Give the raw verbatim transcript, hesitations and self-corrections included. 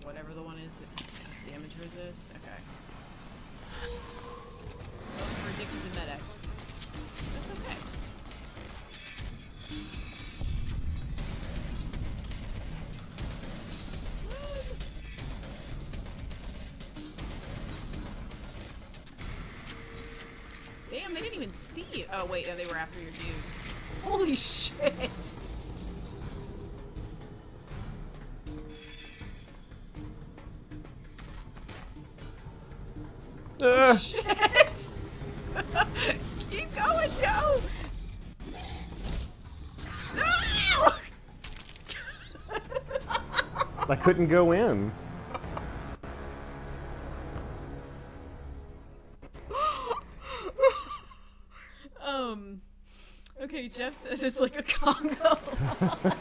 whatever the one is that damage resist. Okay. Those are addicted to Med-X. That's okay. Damn, they didn't even see you. Oh, wait, no, they were after your dudes. Holy shit! Uh. Oh, shit! Keep going, Joe! No! I couldn't go in. um, okay, Jeff says it's like a Congo line.